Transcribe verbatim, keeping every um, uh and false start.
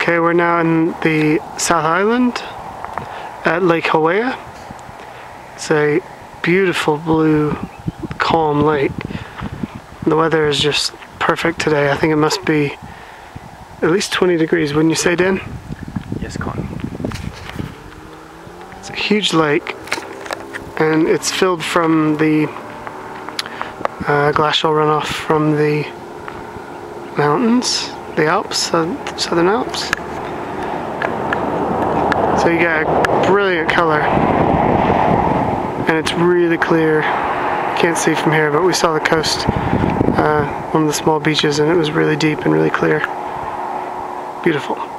Okay, we're now in the South Island at Lake Hawea. It's a beautiful blue, calm lake. The weather is just perfect today. I think it must be at least twenty degrees, wouldn't you say, Dan? Yes, Con. It's a huge lake, and it's filled from the uh, glacial runoff from the mountains, the Alps, uh, Southern Alps. So you get a brilliant color, and it's really clear. You can't see from here, but we saw the coast, uh, one of the small beaches, and it was really deep and really clear. Beautiful.